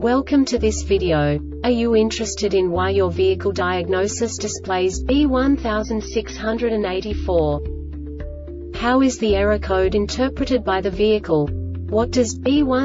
Welcome to this video. Are you interested in why your vehicle diagnosis displays B1684? How is the error code interpreted by the vehicle? What does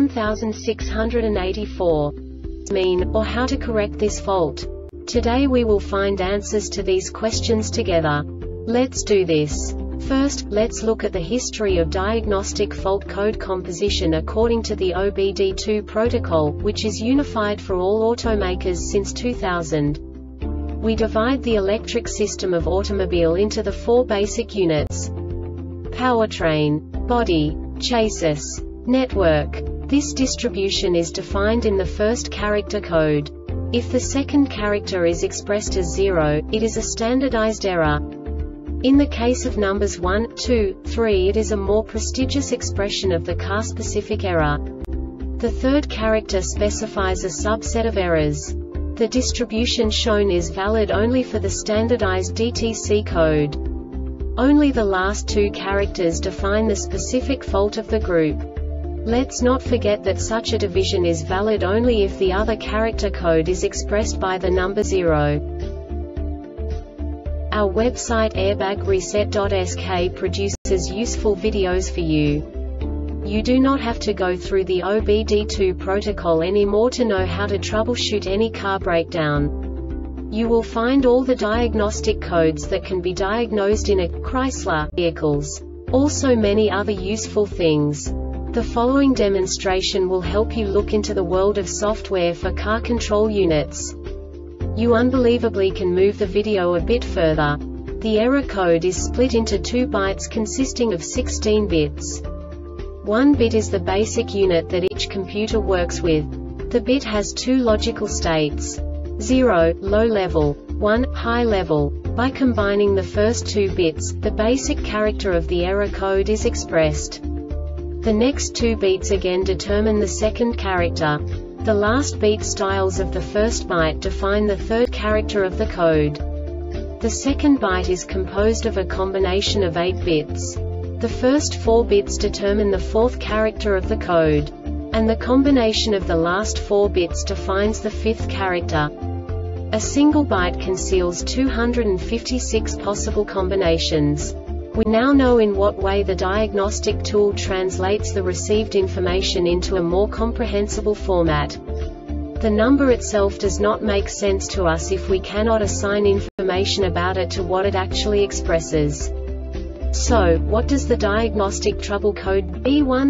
B1684 mean, or how to correct this fault? Today we will find answers to these questions together. Let's do this. First, let's look at the history of diagnostic fault code composition according to the OBD2 protocol, which is unified for all automakers since 2000. We divide the electric system of automobile into the four basic units: powertrain, body, chassis, network. This distribution is defined in the first character code. If the second character is expressed as 0, it is a standardized error. In the case of numbers 1, 2, 3, it is a more prestigious expression of the car-specific error. The third character specifies a subset of errors. The distribution shown is valid only for the standardized DTC code. Only the last two characters define the specific fault of the group. Let's not forget that such a division is valid only if the other character code is expressed by the number 0. Our website airbagreset.sk produces useful videos for you. You do not have to go through the OBD2 protocol anymore to know how to troubleshoot any car breakdown. You will find all the diagnostic codes that can be diagnosed in a Chrysler vehicles. Also many other useful things. The following demonstration will help you look into the world of software for car control units. You unbelievably can move the video a bit further. The error code is split into 2 bytes consisting of 16 bits. 1 bit is the basic unit that each computer works with. The bit has 2 logical states: 0, low level, 1, high level. By combining the first 2 bits, the basic character of the error code is expressed. The next 2 beats again determine the second character. The last beat styles of the first byte define the third character of the code. The second byte is composed of a combination of 8 bits. The first 4 bits determine the fourth character of the code. And the combination of the last 4 bits defines the fifth character. A single byte conceals 256 possible combinations. We now know in what way the diagnostic tool translates the received information into a more comprehensible format. The number itself does not make sense to us if we cannot assign information about it to what it actually expresses. So, what does the diagnostic trouble code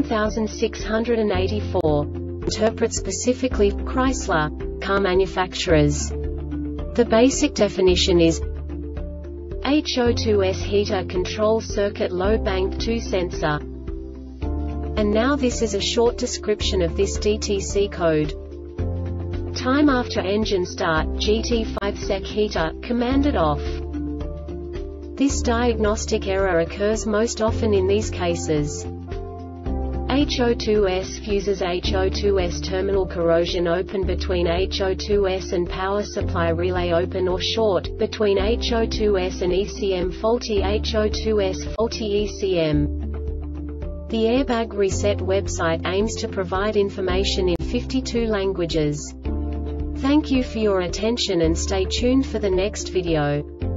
B1684 interpret specifically for Chrysler car manufacturers? The basic definition is HO2S heater control circuit low bank 2 sensor. And now this is a short description of this DTC code. Time after engine start, GT5 sec heater, commanded off. This diagnostic error occurs most often in these cases: HO2S fuses, HO2S terminal corrosion open between HO2S and power supply relay open or short, between HO2S and ECM faulty, HO2S faulty ECM. The Airbag Reset website aims to provide information in 52 languages. Thank you for your attention and stay tuned for the next video.